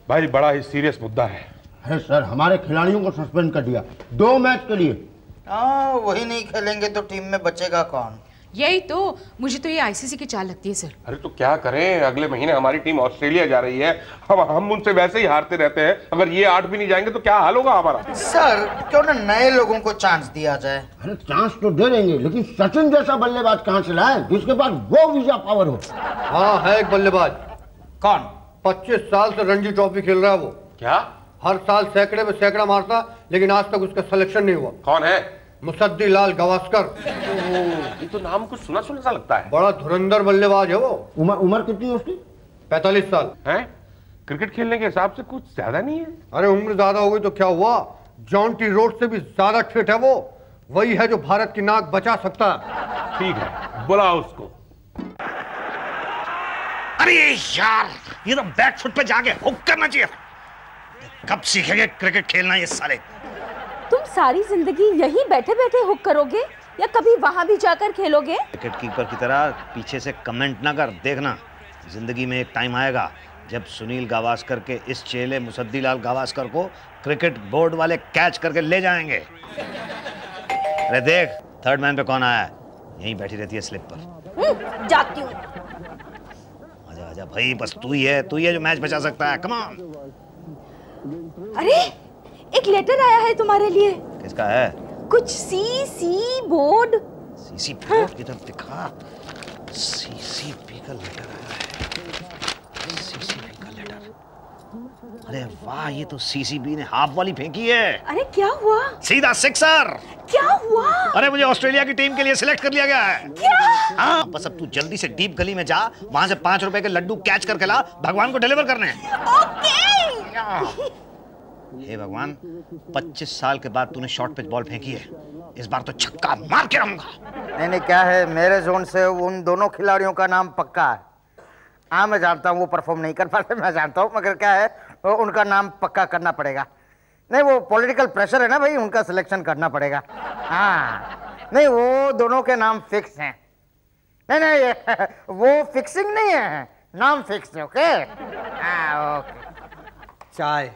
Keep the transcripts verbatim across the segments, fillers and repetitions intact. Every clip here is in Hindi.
भाई बड़ा ही सीरियस मुद्दा है। अरे सर, हमारे खिलाड़ियों को सस्पेंड कर दिया दो मैच के लिए। हाँ, वही नहीं खेलेंगे तो टीम में बचेगा कौन? यही तो, मुझे तो ये आईसीसी की चाल लगती है सर। अरे तो क्या करें, अगले महीने हमारी टीम ऑस्ट्रेलिया जा रही है। हम हम उनसे वैसे ही हारते रहते हैं, अगर ये आठ भी नहीं जाएंगे तो क्या हाल होगा हमारा। सर, क्यों ना नए लोगों को चांस दिया जाए? अरे चांस तो दे देंगे, लेकिन सचिन जैसा बल्लेबाज कहाँ से लाए जिसके पास वो वीजा पावर हो। हाँ, है एक बल्लेबाज। कौन? पच्चीस साल से रणजी ट्रॉफी खेल रहा है वो। क्या? हर साल सैकड़े में सैकड़ा मारता, लेकिन आज तक उसका सिलेक्शन नहीं हुआ। कौन है? मुसद्दी लाल गावस्कर। ये तो नाम कुछ सुना सुना सा लगता है। बड़ा धुरंधर बल्लेबाज है वो। उम्र उम्र कितनी है उसकी? पैंतालीस साल है? क्रिकेट खेलने के हिसाब से कुछ ज्यादा नहीं है। अरे उम्र ज्यादा हो गई तो क्या हुआ, जॉन्टी रोड से भी ज्यादा फिट है वो। वही है जो भारत की नाक बचा सकता है। ठीक है, बुलाओ उसको। अरे यार, ये तो बैक फुट पे जाके हुक करना चाहिए। कब सीखेंगे क्रिकेट खेलना ये साले? तुम सारी जिंदगी यहीं बैठे बैठे हुक करोगे या कभी वहां भी जाकर खेलोगे? विकेट कीपर की तरह पीछे से कमेंट ना कर। देखना, जिंदगी में एक टाइम आएगा जब सुनील गावस्कर के इस चेले मुसद्दी लाल गावस्कर को क्रिकेट बोर्ड वाले कैच करके ले जाएंगे। अरे देख, थर्ड मैन पे कौन आया है? यहीं बैठी रहती है स्लिप पर। जाती हूँ। आजा आजा भाई, बस तू ही है, तू ही है जो मैच बचा सकता है। Come on. अरे, एक लेटर आया है तुम्हारे लिए। किसका है? कुछ C C board. CC board की तरफ दिखा। सीसीपी का लेटर आया है। सीसीपी का लेटर। अरे वाह, ये तो सीसीबी ने हाफ वाली फेंकी है। अरे क्या हुआ? सीधा सिक्सर। क्या हुआ? अरे मुझे ऑस्ट्रेलिया की टीम के लिए सिलेक्ट कर लिया गया है। क्या? हाँ, बस अब तू जल्दी से डीप गली में जा, वहां से पांच रुपए के लड्डू कैच करके ला, भगवान को डिलीवर करने। ओके। हे भगवान, पच्चीस साल के बाद तूने शॉर्ट पिच बॉल फेंकी है, इस बार तो छक्का मार के रहूंगा। नहीं नहीं, क्या है, मेरे जोन से उन दोनों खिलाड़ियों का नाम पक्का है। हाँ, मैं जानता हूँ वो परफॉर्म नहीं कर पाते, मैं जानता हूँ, मगर क्या है, वो उनका नाम पक्का करना पड़ेगा। नहीं, वो पॉलिटिकल प्रेशर है ना भाई, उनका सिलेक्शन करना पड़ेगा। हाँ, नहीं, वो दोनों के नाम फिक्स हैं। नहीं नहीं, वो फिक्सिंग नहीं है, नाम फिक्स है। ओके। हाँ, ओके। चाय।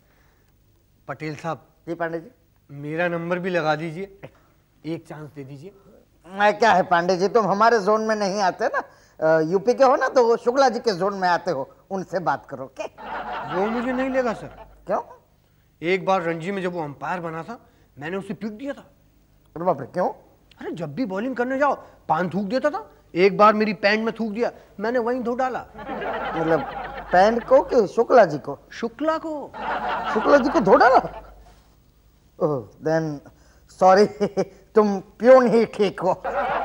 पटेल साहब। जी पांडे जी। मेरा नंबर भी लगा दीजिए, एक चांस दे दीजिए। क्या है पांडे जी, तुम हमारे जोन में नहीं आते ना, यूपी के हो ना, तो शुक्ला जी के जोन में आते हो, उनसे बात करो। के वो मुझे नहीं लगा सर। क्यों? एक बार रणजी में जब वो अंपायर बना था, मैंने उसे पीट दिया था। अरे बाप रे, क्यों? अरे जब भी बॉलिंग करने जाओ पान थूक देता था। एक बार मेरी पैंट में थूक दिया, मैंने वहीं धो डाला। मतलब पैंट को कि शुक्ला जी को? शुक्ला को। शुक्ला जी को धो डाला? ओह, देन सॉरी, तुम प्योन ही ठीक हो।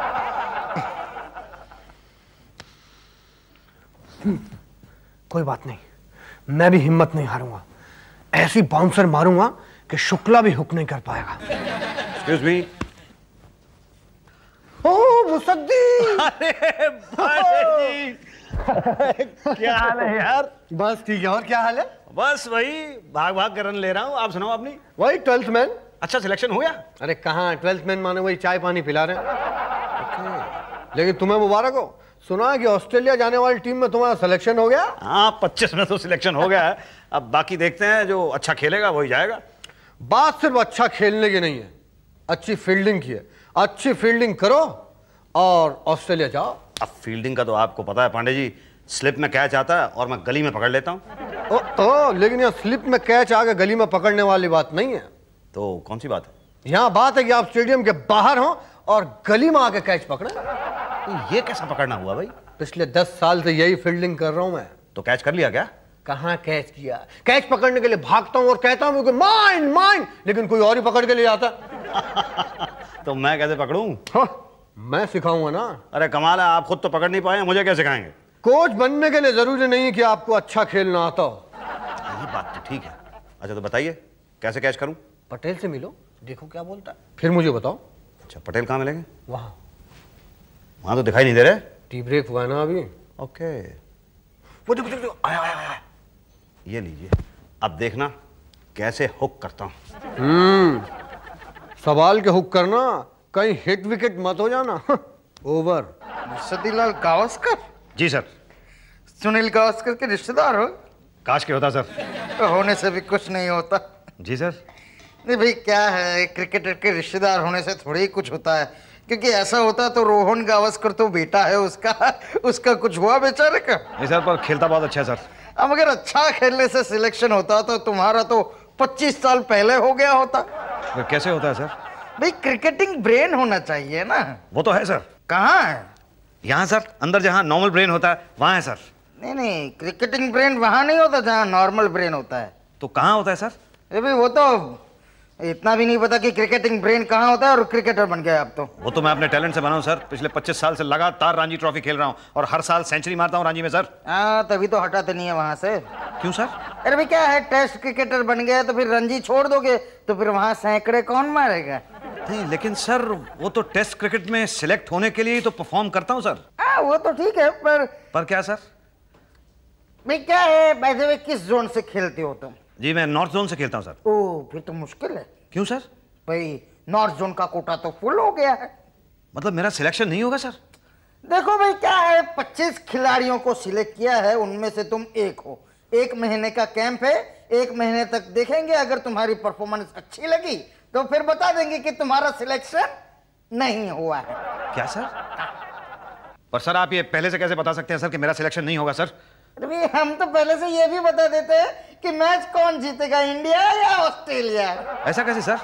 कोई बात नहीं, मैं भी हिम्मत नहीं हारूंगा। ऐसी बाउंसर मारूंगा कि शुक्ला भी हुक नहीं कर पाएगा। Excuse me. ओ मुसद्दी। अरे भाई जी, क्या हाल है यार? बस ठीक है, और क्या हाल है? बस वही भाग भाग कर रन ले रहा हूँ। आप सुनाओ अपनी। वही ट्वेल्थ मैन। अच्छा, सिलेक्शन हो गया? अरे कहाँ, ट्वेल्थ मैन माने वही चाय पानी पिला रहे हैं। लेकिन तुम्हें मुबारक हो, सुना है कि ऑस्ट्रेलिया जाने वाली टीम में तुम्हारा सिलेक्शन हो गया। हाँ, पच्चीस में तो सिलेक्शन हो गया है। अब बाकी देखते हैं, जो अच्छा खेलेगा वही जाएगा। बात सिर्फ अच्छा खेलने की नहीं है, अच्छी फील्डिंग की है। अच्छी फील्डिंग करो और ऑस्ट्रेलिया जाओ। अब फील्डिंग का तो आपको पता है पांडे जी, स्लिप में कैच आता है और मैं गली में पकड़ लेता हूँ। ओ, ओ, लेकिन यहाँ स्लिप में कैच आके गली में पकड़ने वाली बात नहीं है। तो कौन सी बात है? यहाँ बात है कि आप स्टेडियम के बाहर हो और गली में आके कैच पकड़े। तो ये कैसा पकड़ना हुआ भाई? पिछले दस साल से यही फील्डिंग कर रहा हूं मैं। तो कैच कर लिया क्या? कहाँ कैच किया, कैच पकड़ने के लिए भागता हूं और कहता हूं कि माइन माइन, लेकिन कोई और ही पकड़ के ले जाता। तो मैं कैसे पकड़ूं? हाँ, मैं सिखाऊंगा ना। अरे कमाल है, आप खुद तो पकड़ नहीं पाए, मुझे क्या सिखाएंगे? कोच बनने के लिए जरूरी नहीं है कि आपको अच्छा खेलना आता हो। ये बात तो ठीक है। अच्छा तो बताइए, कैसे कैच करूं? पटेल से मिलो, देखो क्या बोलता है, फिर मुझे बताओ। अच्छा, पटेल कहाँ मिलेंगे? वहां। वहां तो दिखाई नहीं दे रहे। टी ब्रेक हुआ ना अभी। ओके, वो देखो देखो, आया आया आया। ये लीजिए, अब देखना कैसे हुक करता हूं। हम्म, सवाल के हुक करना, कहीं हिट विकेट मत हो जाना। ओवर। मुसद्दी लाल गावस्कर? जी सर। सुनील गावस्कर के रिश्तेदार हो? काश के होता सर। होने से भी कुछ नहीं होता। जी सर। नहीं भाई, क्या है, क्रिकेटर के रिश्तेदार होने से थोड़ी ही कुछ होता है, क्योंकि ऐसा होता तो रोहन गावस्कर तो बेटा है उसका, उसका कुछ हुआ बेचारे का? नहीं सर, पर खेलता बहुत अच्छा है सर। अब अगर अच्छा खेलने से सिलेक्शन होता तो तुम्हारा तो पच्चीस साल पहले हो गया होता। तो कैसे होता है सर? भाई क्रिकेटिंग ब्रेन होना चाहिए ना। वो तो है सर। कहाँ है? यहाँ सर, अंदर जहाँ नॉर्मल ब्रेन होता है वहाँ है सर। नहीं नहीं, क्रिकेटिंग ब्रेन वहाँ नहीं होता जहाँ नॉर्मल ब्रेन होता है। तो कहाँ होता है सर? अरे भाई, वो तो इतना भी नहीं पता कि क्रिकेटिंग ब्रेन कहाँ होता है और क्रिकेटर बन गया आप तो। वो तो मैं अपने टैलेंट से बना हूँ सर। पिछले पच्चीस साल से लगातार रणजी ट्रॉफी खेल रहा हूँ और हर साल सेंचुरी मारता हूँ रणजी में सर। हाँ, तभी तो हटाते नहीं है वहाँ से। क्यों सर? अरे भाई, क्या है, टेस्ट क्रिकेटर बन गया तो फिर रणजी छोड़ दोगे तो फिर वहाँ सैकड़े कौन मारेगा? नहीं लेकिन सर, वो तो टेस्ट क्रिकेट में सिलेक्ट होने के लिए ही तो परफॉर्म करता हूँ सर। हाँ, वो तो ठीक है, पर पर क्या सर? भाई क्या है, वैसे वे किस जोन से खेलते हो तुम? जी मैं नॉर्थ जोन से खेलता हूँ सर। ओह, फिर तो मुश्किल है। क्यों सर? भाई नॉर्थ जोन का कोटा तो फुल हो गया है। मतलब मेरा सिलेक्शन नहीं होगा सर? देखो भाई, क्या है, पच्चीस खिलाड़ियों को सिलेक्ट किया है, उनमें से तुम एक हो। एक महीने का कैंप है, एक महीने तक देखेंगे, अगर तुम्हारी परफॉर्मेंस अच्छी लगी तो फिर बता देंगे कि तुम्हारा सिलेक्शन नहीं हुआ है। क्या सर? पर सर आप ये पहले से कैसे बता सकते हैं सर कि मेरा सिलेक्शन नहीं होगा सर? अरे हम तो पहले से ये भी बता देते हैं कि मैच कौन जीतेगा, इंडिया या ऑस्ट्रेलिया। ऐसा कैसे सर?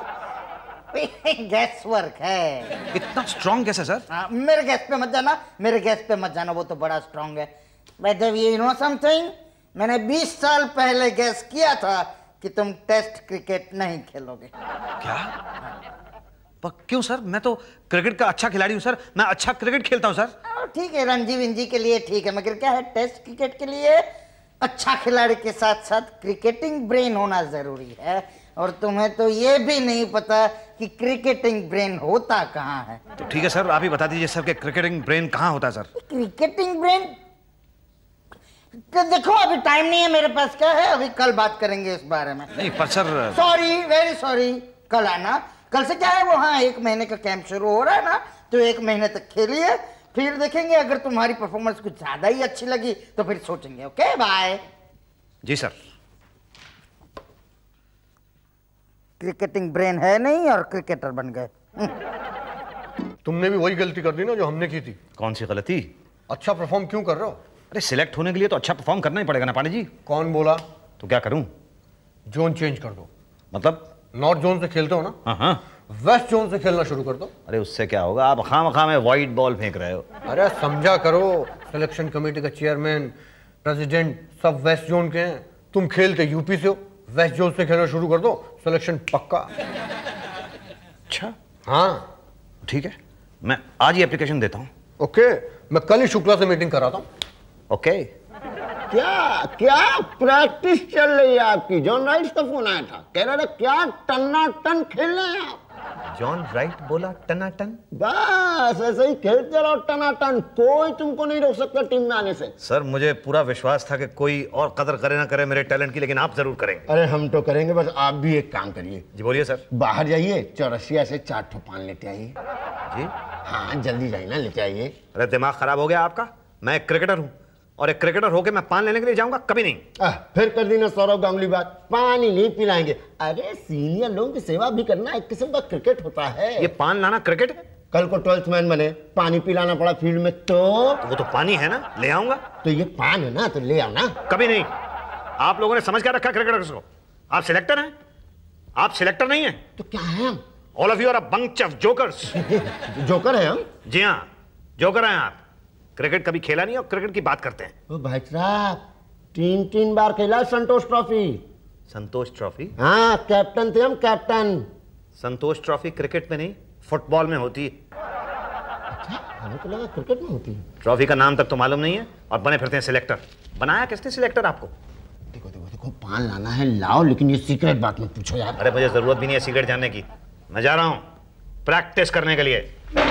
गैस वर्क है। इतना स्ट्रॉन्ग कैसे सर? हाँ, मेरे गैस पे मत जाना, मेरे गैस पे मत जाना, वो तो बड़ा स्ट्रॉन्ग है। बट यू नो समथिंग, मैंने बीस साल पहले गैस किया था कि तुम टेस्ट क्रिकेट नहीं खेलोगे। क्या? पर क्यों सर? मैं तो क्रिकेट का अच्छा खिलाड़ी हूं सर, मैं अच्छा क्रिकेट खेलता हूं सर। ठीक है, रणजी विंजी के लिए ठीक है, मगर क्या है, टेस्ट क्रिकेट के लिए अच्छा खिलाड़ी के साथ साथ क्रिकेटिंग ब्रेन होना जरूरी है, और तुम्हें तो ये भी नहीं पता कि क्रिकेटिंग ब्रेन होता कहाँ है। तो ठीक है सर, आप ही बता दीजिए सर कि क्रिकेटिंग ब्रेन कहाँ होता है सर? क्रिकेटिंग ब्रेन तो देखो, अभी टाइम नहीं है मेरे पास। क्या है, अभी कल बात करेंगे इस बारे में। नहीं पर सर, सॉरी, वेरी सॉरी, कल आना। कल से क्या है, वो हाँ एक महीने का कैंप शुरू हो रहा है ना, तो एक महीने तक खेलिए, फिर देखेंगे, अगर तुम्हारी परफॉर्मेंस कुछ ज्यादा ही अच्छी लगी तो फिर सोचेंगे। Okay, bye. जी सर। क्रिकेटिंग ब्रेन है नहीं और क्रिकेटर बन गए। तुमने भी वही गलती कर दी ना जो हमने की थी। कौन सी गलती? अच्छा परफॉर्म क्यों कर रहे हो? अरे सिलेक्ट होने के लिए तो अच्छा परफॉर्म करना ही पड़ेगा ना पांडे जी। कौन बोला? तो क्या करूं? जोन चेंज कर दो। मतलब? नॉर्थ जोन से खेलते हो ना? हाँ हाँ। वेस्ट जोन से खेलना शुरू कर दो। अरे उससे क्या होगा, आप खामखा में वाइट बॉल फेंक रहे हो। अरे समझा करो, सिलेक्शन कमेटी का चेयरमैन, प्रेसिडेंट सब वेस्ट जोन के हैं। तुम खेलते यूपी से हो, वेस्ट जोन से खेलना शुरू कर दो, सिलेक्शन पक्का। अच्छा हाँ ठीक है, मैं आज ही एप्लीकेशन देता हूँ। ओके, मैं कल ही शुक्ला से मीटिंग कराता हूँ। ओके। क्या क्या प्रैक्टिस चल रही है आपकी? जॉन राइट का फोन आया था, कह रहा था क्या टन्ना टन खेल रहे हैं आप। जॉन राइट बोला टना टन? बस ऐसे ही खेलते रहो टना टन, कोई तुमको नहीं रोक सकता टीम में आने से। सर मुझे पूरा विश्वास था कि कोई और कदर करे ना करे मेरे टैलेंट की, लेकिन आप जरूर करेंगे। अरे हम तो करेंगे, बस आप भी एक काम करिए। जी बोलिए सर। बाहर जाइए, चौरसिया से चार ठो पान लेते आइए। जी हाँ जल्दी जाइए ना, लेते आइए। अरे दिमाग खराब हो गया आपका? मैं एक क्रिकेटर हूँ और एक क्रिकेटर होके मैं पान लेने के लिए जाऊंगा? कभी नहीं। आ, फिर कर दी ना सौरव गांगुली बात, पानी नहीं पिलाएंगे। अरे सीनियर लोगों की सेवा भी करना एक किस्म का क्रिकेट होता है। ये पान लाना क्रिकेट है? कल को ट्वेल्थ मैन बने, पानी पिलाना पड़ा फील्ड में तो, तो वो तो पानी है ना, ले आऊंगा। तो ये पान है ना, तो ले आओ ना। कभी नहीं। आप लोगों ने समझ क्या रखा क्रिकेटर्स को? आप सिलेक्टर हैं, आप सिलेक्टर नहीं है। तो क्या है हम? All of you are a bunch of jokers. Joker है हम? जी हाँ, जोकर हैं आप। क्रिकेट कभी खेला नहीं और क्रिकेट की बात करते हैं। ओ भाई साहब, तीन तीन बार खेला संतोष ट्रॉफी। संतोष ट्रॉफी? हाँ कैप्टन थे हम, कैप्टन। संतोष ट्रॉफी क्रिकेट में नहीं, फुटबॉल में होती है। अच्छा, हमें तो लगा क्रिकेट में होती है। ट्रॉफी का नाम तक तो मालूम नहीं है और बने फिरते हैं सिलेक्टर। बनाया किसने सिलेक्टर आपको? देखो देखो देखो, पान लाना है लाओ, लेकिन ये सीक्रेट बात मत पूछो यार। अरे मुझे जरूरत भी नहीं है सीक्रेट जानने की, मैं जा रहा हूँ प्रैक्टिस करने के लिए।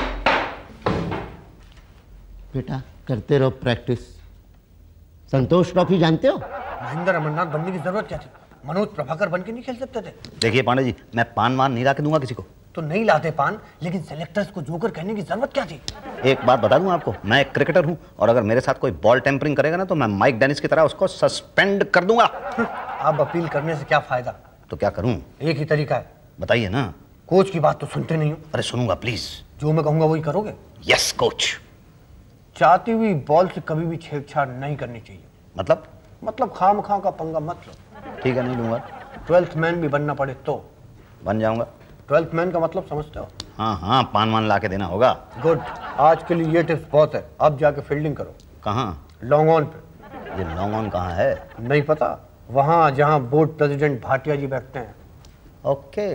बेटा करते रहो प्रैक्टिस। संतोष ट्रॉफी जानते हो? महेंद्र अमरनाथ बनने की जरूरत क्या थी? मनोज प्रभाकर बन के नहीं खेल सकते थे? देखिए पांडे जी, मैं पान वान नहीं ला के दूंगा किसी को। तो नहीं लाते पान, लेकिन सेलेक्टर्स को जोकर कहने की जरूरत क्या थी? एक बात बता दूं आपको, मैं एक क्रिकेटर हूं और अगर मेरे साथ कोई बॉल टेम्परिंग करेगा ना तो मैं माइक डेनिस की तरह उसको सस्पेंड कर दूंगा। आप अपील करने से क्या फायदा? तो क्या करूं? एक ही तरीका है। बताइए ना। कोच की बात तो सुनते नहीं हो। अरे सुनूंगा प्लीज। जो मैं कहूंगा वही करोगे? Yes coach. चाहती हुई बॉल से कभी भी छेड़छाड़ नहीं करनी चाहिए। मतलब? मतलब खाम खा का पंगा मत लो। ठीक है, नहीं लूंगा। ट्वेल्थ मैन भी बनना पड़े तो बन जाऊंगा। ट्वेल्थ मैन का मतलब समझते हो? हाँ हाँ, पान वान ला के देना होगा। गुड, आज के लिए ये टिप्स बहुत है। अब जाके फील्डिंग करो। कहाँ? लॉन्ग ऑन पे। ये लॉन्ग ऑन कहाँ है? नहीं पता? वहाँ जहाँ बोर्ड प्रेसिडेंट भाटिया जी बैठते हैं। ओके।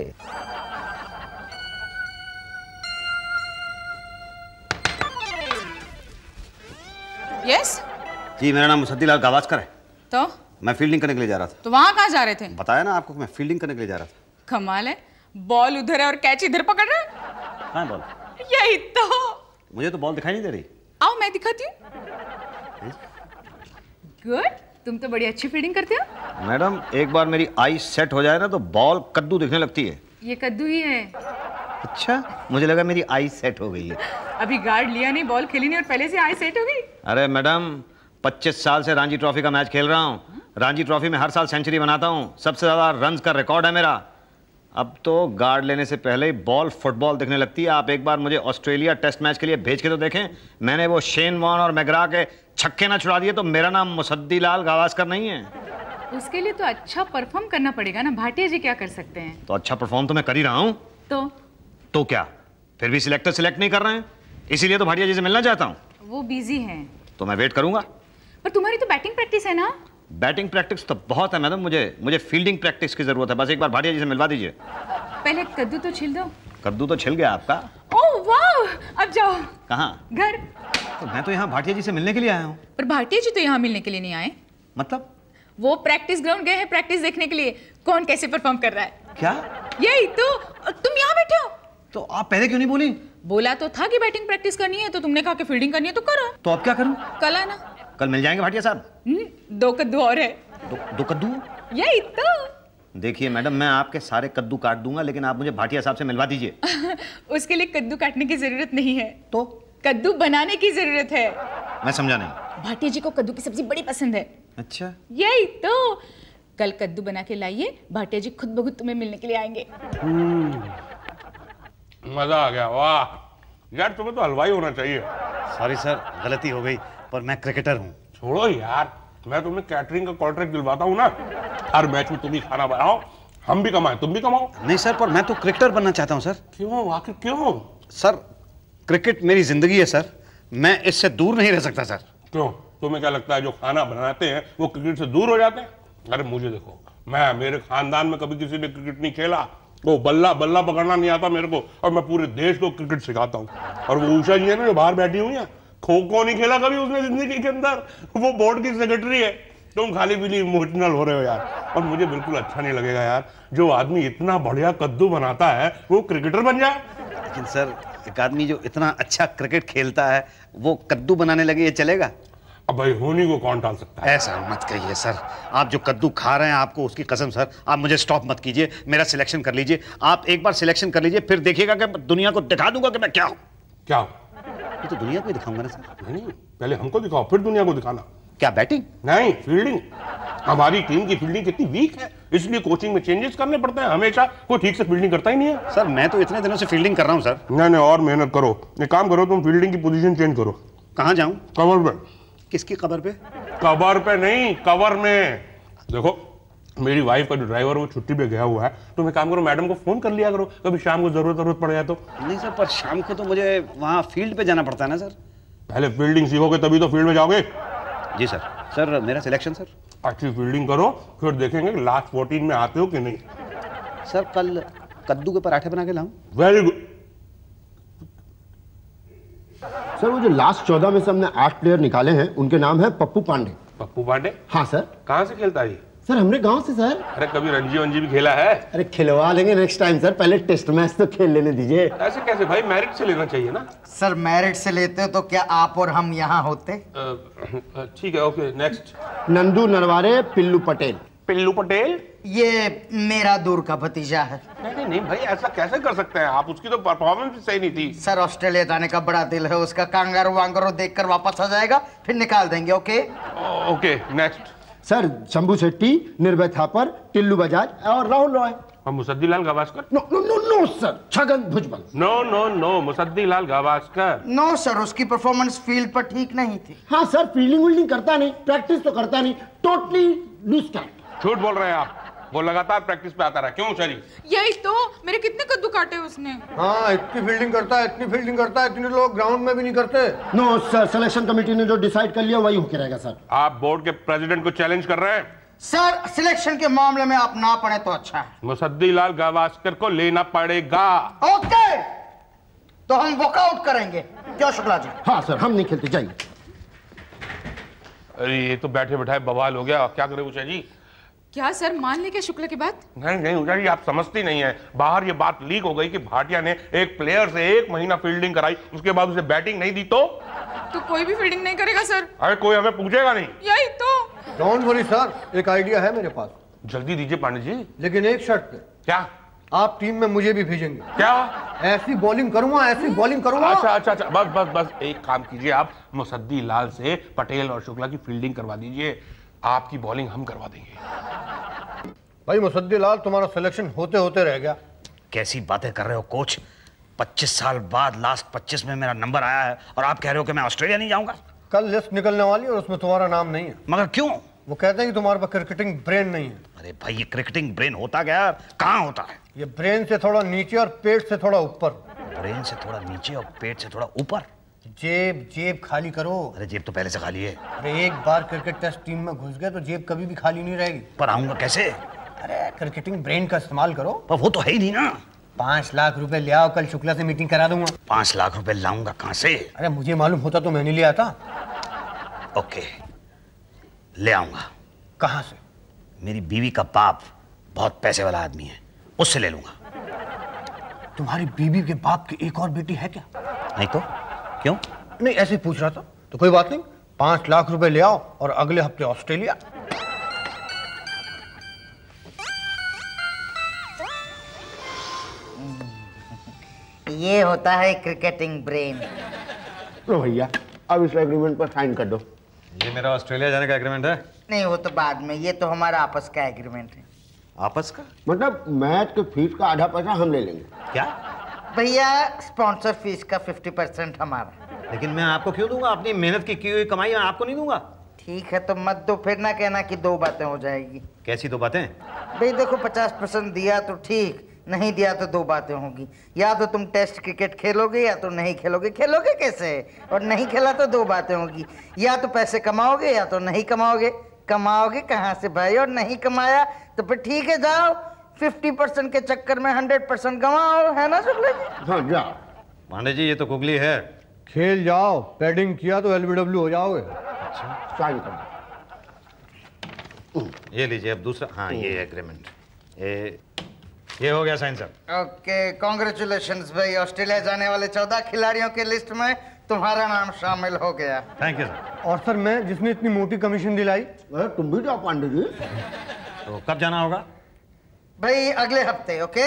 यस जी, मेरा नाम मुसद्दी लाल गावस्कर है। तो मैं फील्डिंग करने के लिए जा रहा था। तो वहां कहाँ जा रहे थे? बताया ना आपको, मैं फील्डिंग करने के लिए जा रहा था। कमाल है, बॉल उधर है और कैच इधर पकड़ रहे हैं। कहाँ है बॉल? यही तो। मुझे तो बॉल दिखाई नहीं दे रही। आओ मैं दिखाती हूँ। गुड, तुम तो बड़ी अच्छी फील्डिंग करते हो। मैडम, एक बार मेरी आई सेट हो जाए ना तो बॉल कद्दू दिखने लगती है। ये कद्दू ही है। अच्छा, मुझे लगा मेरी आई सेट हो गई है। अभी गार्ड लिया नहीं, बॉल खेली नहीं और पहले से आई सेट हो गई। अरे मैडम, पच्चीस साल से रणजी ट्रॉफी का मैच खेल रहा हूँ। रणजी ट्रॉफी में हर साल सेंचुरी बनाता हूँ। सबसे ज्यादा रन्स का रिकॉर्ड है मेरा। अब तो गार्ड लेने से पहले ही बॉल फुटबॉल दिखने लगती है। आप एक बार मुझे ऑस्ट्रेलिया टेस्ट मैच के लिए भेज के तो देखें। मैंने वो शेन वॉर्न और मैग्रा के छक्के ना छुड़ा दिए तो मेरा नाम मुसद्दी लाल गावस्कर नहीं है। उसके लिए तो अच्छा परफॉर्म करना पड़ेगा ना। भाटिया जी क्या कर सकते हैं? तो अच्छा परफॉर्म तो मैं कर ही रहा हूँ। तो तो क्या, फिर भी सिलेक्टर सिलेक्ट नहीं कर रहे हैं? इसीलिए तो भाटिया जी से मिलना चाहता हूँ। वो बिजी हैं। तो मैं वेट करूंगा। पर तुम्हारी तो बैटिंग प्रैक्टिस है ना? बैटिंग प्रैक्टिस तो बहुत है मैडम, मुझे मुझे फील्डिंग प्रैक्टिस की जरूरत है। बस एक बार भाटिया जी से मिलवा दीजिए। पहले कद्दू तो छिल दो। कद्दू तो छिल गया आपका। ओह वाह, अब जाओ। कहाँ? घर। तो मैं तो यहाँ भाटिया जी से मिलने के लिए आया हूँ। पर भाटिया जी तो यहाँ मिलने के लिए नहीं आए। मतलब? वो प्रैक्टिस ग्राउंड गए हैं प्रैक्टिस देखने के लिए, कौन कैसे परफॉर्म कर रहा है। क्या? यही तो। तुम यहाँ बैठे हो। तो आप पहले क्यों नहीं बोली? बोला तो था कि बैटिंग प्रैक्टिस करनी है, तो तुमने कहा कि फील्डिंग करनी है तो करो। तो अब क्या करूं? कल आना। कल मिल जाएंगे भाटिया साहब? दो कद्दू और है। दो, दो कद्दू? यही तो। देखिए मैडम, मैं आपके सारे कद्दू काट दूंगा, लेकिन आप मुझे भाटिया साहब से मिलवा दीजिए। उसके लिए कद्दू काटने की जरूरत नहीं है। तो कद्दू बनाने की जरूरत है। मैं समझा नहीं। भाटिया जी को कद्दू की सब्जी बड़ी पसंद है। अच्छा, यही तो। कल कद्दू बना के लाइए, भाटिया जी खुद ब खुद तुम्हें मिलने के लिए आएंगे। मजा आ गया। वाह यार, तुम्हें तो हलवाई होना चाहिए। सॉरी सर, गलती हो गई, पर मैं क्रिकेटर हूँ। छोड़ो यार, मैं तुम्हें कैटरिंग का कॉन्ट्रैक्ट दिलवाता हूँ ना। हर मैच में तुम ही खाना बनाओ, हम भी कमाए, तुम भी कमाओ। नहीं सर, पर मैं तो क्रिकेटर बनना चाहता हूँ सर। क्यों? आखिर क्यों? सर, क्रिकेट मेरी जिंदगी है सर, मैं इससे दूर नहीं रह सकता सर। क्यों? तुम्हें क्या लगता है जो खाना बनाते हैं वो क्रिकेट से दूर हो जाते हैं? अरे मुझे देखो, मैं मेरे खानदान में कभी किसी ने क्रिकेट नहीं खेला। वो बल्ला बल्ला पकड़ना नहीं आता मेरे को, और मैं पूरे देश को क्रिकेट सिखाता हूँ। और वो उषा जी है ना जो बाहर बैठी हुई है, खो खो नहीं खेला कभी उसने जिंदगी के अंदर। वो बोर्ड की सेक्रेटरी है। तुम खाली पीली इमोशनल हो रहे हो यार, और मुझे बिल्कुल अच्छा नहीं लगेगा यार जो आदमी इतना बढ़िया कद्दू बनाता है वो क्रिकेटर बन जाए। लेकिन सर, एक आदमी जो इतना अच्छा क्रिकेट खेलता है वो कद्दू बनाने लगे, ये चलेगा? अब भाई होनी को कौन टाल सकता है? ऐसा मत कहिए सर, आप जो कद्दू खा रहे हैं आपको उसकी कसम सर, आप मुझे स्टॉप मत कीजिए, मेरा सिलेक्शन कर लीजिए। आप एक बार सिलेक्शन कर लीजिए, फिर देखिएगा कि दुनिया को दिखा दूंगा कि मैं क्या हूं। क्या? ये तो दुनिया को ही दिखाऊंगा ना सर। नहीं, पहले हमको दिखाओ फिर दुनिया को दिखाना। क्या बैटिंग? नहीं, फील्डिंग। हमारी टीम की फील्डिंग कितनी वीक है, इसलिए कोचिंग में चेंजेस करने पड़ते हैं हमेशा। कोई ठीक से फील्डिंग करता ही नहीं है। सर मैं तो इतने दिनों से फील्डिंग कर रहा हूं सर। नहीं नहीं, और मेहनत करो। एक काम करो, तुम फील्डिंग की पोजीशन चेंज करो। कहां जाऊं? कवर पे। किसकी कबर पे? कवर पे नहीं, कवर में। देखो, मेरी वाइफ का जो ड्राइवर वो छुट्टी पे गया हुआ है, तुम एक काम करो, मैडम को फोन कर लिया करो, कभी शाम को जरूरत जरूरत पड़ जाए तो। नहीं सर, पर शाम को तो मुझे वहाँ फील्ड पे जाना पड़ता है ना सर। पहले फील्डिंग सीखोगे तभी तो फील्ड में जाओगे। जी सर। सर मेरा सिलेक्शन सर। अच्छी फील्डिंग करो, फिर देखेंगे लास्ट फोर्टीन में आते हो कि नहीं। सर कल कद्दू के पराठे बना के लाऊं? Very good. सर वो जो लास्ट चौदह में से हमने आठ प्लेयर निकाले हैं उनके नाम है पप्पू पांडे। पप्पू पांडे? हाँ सर। कहाँ से खेलता है? सर हमरे गांव से सर। अरे कभी रणजी वंजी भी खेला है? अरे खिलवा लेंगे नेक्स्ट टाइम सर, पहले टेस्ट मैच तो खेल लेने दीजिए। ऐसे कैसे भाई, मेरिट से लेना चाहिए ना। सर मेरिट से लेते तो क्या आप और हम यहाँ होते? ठीक है, ओके नेक्स्ट। नंदू नरवारे, पिल्लू पटेल। पिल्लू पटेल? ये मेरा दूर का भतीजा है। नहीं नहीं भाई, ऐसा कैसे कर सकते हैं आप? उसकी तो परफॉर्मेंस भी सही नहीं थी। सर ऑस्ट्रेलिया जाने का बड़ा दिल है उसका, कांगारू वांगारू देखकर वापस आ जाएगा, फिर निकाल देंगे। Okay okay next. Sir Shambhu Shetty, Nirbhay Thapar, Tillu Bajaj और राहुल रॉय। और Musaddilal Gavaskar? No no no no sir, Chhagan Bhujbal. No no no Musaddilal Gavaskar. No sir, उसकी परफॉर्मेंस फील्ड पर ठीक नहीं थी। हाँ सर, फील्डिंग विल्डिंग करता नहीं, प्रैक्टिस तो करता नहीं, टोटली लूज कैट। झूठ बोल रहे हैं आप, वो लगातार प्रैक्टिस पे आता रहा। क्यों शरीफ? यही तो, मेरे कितने कद्दू काटे उसने। हाँ, इतनी फील्डिंग करता है, इतनी फील्डिंग करता है, इतने लोग ग्राउंड में भी नहीं करते। नो सर, सिलेक्शन कमेटी ने जो डिसाइड कर लिया वही होके रहेगा सर। आप बोर्ड के प्रेसिडेंट को चैलेंज कर रहे हैं? सर सिलेक्शन के मामले में आप ना पढ़े तो अच्छा है। मुसद्दीलाल गावस्कर को लेना पड़ेगा। ओके, तो हम वॉकआउट करेंगे। क्यों शुक्ला जी? हाँ सर, हम नहीं खेलते, जाइए। अरे ये तो बैठे बैठाए बवाल हो गया। क्या करे उषा जी? क्या सर, मान ले क्या शुक्ला की बात? नहीं नहीं उषा जी, आप समझती नहीं है। बाहर ये बात लीक हो गई कि भाटिया ने एक प्लेयर से एक महीना फील्डिंग कराई, उसके बाद उसे बैटिंग नहीं दी तो तो कोई भी फील्डिंग नहीं करेगा सर। अरे कोई हमें पूछेगा नहीं। यही तो। डोंट वरी सर, एक आइडिया है मेरे पास। जल्दी दीजिए पांडे जी। लेकिन एक शर्त पे। क्या? आप टीम में मुझे भी भेजेंगे। क्या? ऐसी बॉलिंग करूंगा, ऐसी बॉलिंग करूंगा। अच्छा अच्छा अच्छा, बस बस बस एक काम कीजिए, आप मुसद्दीलाल से पटेल और शुक्ला की फील्डिंग करवा दीजिए, आपकी बॉलिंग हम करवा देंगे। भाई मुसद्दीलाल, तुम्हारा सिलेक्शन होते होते रह गया। कैसी बातें कर रहे हो कोच? पच्चीस साल बाद लास्ट पच्चीस में मेरा नंबर आया है और आप कह रहे हो कि मैं ऑस्ट्रेलिया नहीं जाऊंगा? कल लिस्ट निकलने वाली है और उसमें तुम्हारा नाम नहीं है। मगर क्यों? वो कहते हैं कि तुम्हारे पास क्रिकेटिंग ब्रेन नहीं है। अरे भाई, ये क्रिकेटिंग ब्रेन होता क्या? कहाँ होता है? ये ब्रेन से थोड़ा नीचे और पेट से थोड़ा ऊपर। ब्रेन से थोड़ा नीचे और पेट से थोड़ा ऊपर? जेब जेब खाली करो। अरे जेब तो पहले से खाली है। अरे एक बार क्रिकेट टेस्ट टीम में घुस गए तो जेब कभी भी खाली नहीं रहेगी। पर आऊंगा कैसे? अरे क्रिकेटिंग ब्रेन का इस्तेमाल करो। पर वो तो है ही नहीं ना। पांच लाख रुपए ले आओ, कल शुक्ला से मीटिंग करा दूंगा। पांच लाख रुपए लाऊंगा कहाँ से? अरे मुझे मालूम होता तो मैंने ले आता। ओके, ले आऊंगा। कहाँ से? मेरी बीवी का बाप बहुत पैसे वाला आदमी है, उससे ले लूंगा। तुम्हारी बीवी के बाप की एक और बेटी है क्या? नहीं तो क्यों? नहीं, ऐसे ही पूछ रहा था। तो कोई बात नहीं, पांच लाख रुपए ले आओ और अगले हफ्ते ऑस्ट्रेलिया। ये होता है क्रिकेटिंग ब्रेन। लो भैया, अब इस एग्रीमेंट पर साइन कर दो। ये मेरा ऑस्ट्रेलिया जाने का एग्रीमेंट है। नहीं, वो तो बाद में, ये तो हमारा आपस का एग्रीमेंट है। आपस का? मतलब मैच के फीस का आधा पैसा हम ले लेंगे। क्या? भैया स्पॉन्सर फीस का फिफ्टी परसेंट हमारा। लेकिन मैं आपको क्यों दूंगा? अपनी मेहनत की की हुई कमाई मैं आपको नहीं दूंगा। ठीक है तो मत दो, फिर ना कहना कि दो बातें हो जाएगी। कैसी दो बातें? भाई देखो, पचास परसेंट दिया तो ठीक, नहीं दिया तो दो बातें होगी। या तो तुम टेस्ट क्रिकेट खेलोगे या तो नहीं खेलोगे। खेलोगे कैसे? और नहीं खेला तो दो बातें होगी, या तो पैसे कमाओगे या तो नहीं कमाओगे। कमाओगे कहाँ से भाई? और नहीं कमाया तो फिर ठीक है, जाओ फिफ्टी परसेंट के चक्कर में हंड्रेड परसेंट गंवाओ, है ना शुक्ला जी? हाँ जाओ। पांडे जी, ये तो कुगली है। खेल जाओ, पैडिंग किया तो एलबीडब्ल्यू हो जाओगे। साइन कर दो। ये लीजिए अब दूसरा। हाँ, ये एग्रीमेंट, ये ये हो गया साइन सर। ओके, कॉन्ग्रेचुलेशंस भाई, ऑस्ट्रेलिया जाने वाले चौदह खिलाड़ियों के लिस्ट में तुम्हारा नाम शामिल हो गया। Thank you sir. और सर, मैं जिसने इतनी मोटी कमीशन दिलाई। अरे तुम भी जाओ पांडे जी। तो कब जाना होगा? भाई अगले हफ्ते। ओके,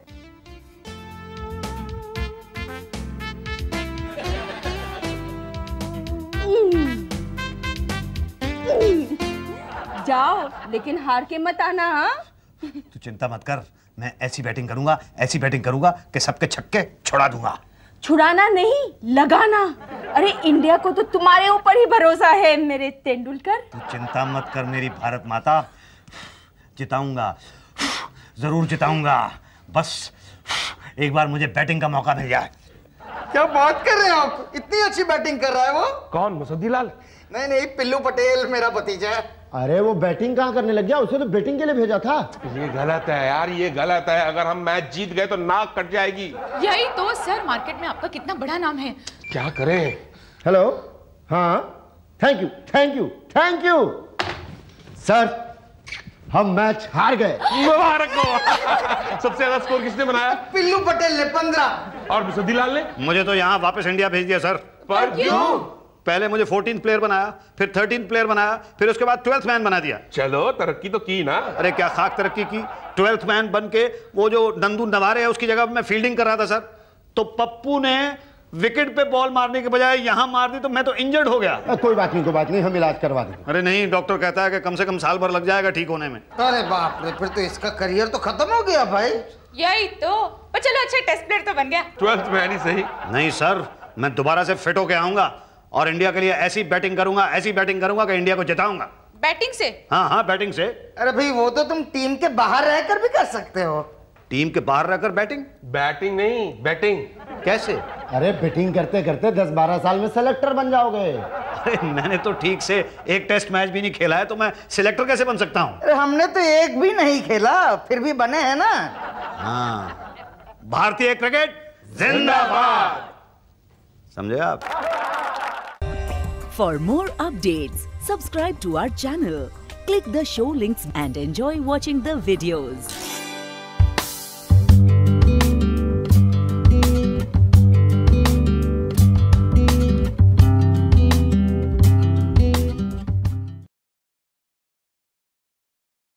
जाओ, लेकिन हार के मत आना। हाँ, तू चिंता मत कर, मैं ऐसी बैटिंग करूंगा, ऐसी बैटिंग करूंगा कि सबके छक्के छुड़ा दूंगा। छुड़ाना नहीं, लगाना। अरे इंडिया को तो तुम्हारे ऊपर ही भरोसा है मेरे तेंदुलकर। तू चिंता मत कर मेरी भारत माता, जिताऊंगा, जरूर जिताऊंगा। बस एक बार मुझे बैटिंग का मौका मिल जाए। क्या बात कर रहे हो आप? इतनी अच्छी बैटिंग कर रहा है वो। कौन? मुसद्दीलाल? नहीं नहीं, पिल्लू पटेल मेरा भतीजा है। अरे वो बैटिंग कहाँ करने लग गया? उसे तो बैटिंग के लिए भेजा था। ये गलत है यार, ये गलत है। अगर हम मैच जीत गए तो नाक कट जाएगी। यही तो सर, मार्केट में आपका कितना बड़ा नाम है। क्या करें? हेलो, हाँ, thank you thank you thank you sir, हम मैच हार गए। मुबारक हो। सबसे ज्यादा स्कोर किसने बनाया? पिल्लू पटेल ने पंद्रह। और मुसद्दीलाल ने? मुझे तो यहाँ वापस इंडिया भेज दिया सर। पर क्यों? पहले मुझे फोर्टीन प्लेयर बनाया, फिर थर्टीन प्लेयर बनाया, फिर उसके बाद ट्वेल्थ मैन बना दिया। चलो तरक्की तो की ना। अरे क्या खाक तरक्की की, ट्वेल्थ मैन बन के वो जो नंदू नवारे है उसकी जगह मैं फील्डिंग कर रहा था सर, तो पप्पू ने विकेट पे बॉल मारने के बजाय यहां मार दी, तो मैं तो इंजर्ड हो गया। कोई बात नहीं कोई बात नहीं, हम इलाज करवा देंगे। अरे नहीं, डॉक्टर कहता है कि कम से कम साल भर लग जाएगा ठीक होने में। अरे बाप रे, फिर तो इसका करियर तो खत्म हो गया भाई। यही तो, पर चलो अच्छा टेस्ट प्लेयर तो बन गया। ट्वेल्थ मैन ही सही। नहीं सर, मैं दोबारा से फिट होके आऊंगा और इंडिया के लिए ऐसी बैटिंग करूंगा, ऐसी बैटिंग करूंगा कि इंडिया को जिताऊंगा। बैटिंग से? हाँ हाँ बैटिंग से। अरे भाई वो तो तुम टीम के बाहर रहकर भी कर सकते हो। टीम के बाहर रहकर बैटिंग? बैटिंग नहीं, बैटिंग। कैसे? अरे बैटिंग करते करते दस बारह साल में सेलेक्टर बन जाओगे। अरे मैंने तो ठीक से एक टेस्ट मैच भी नहीं खेला है, तो मैं सिलेक्टर कैसे बन सकता हूँ? अरे हमने तो एक भी नहीं खेला, फिर भी बने हैं ना। हाँ, भारतीय क्रिकेट जिंदाबाद। समझे आप? For more updates, subscribe to our channel, click the show links and enjoy watching the videos.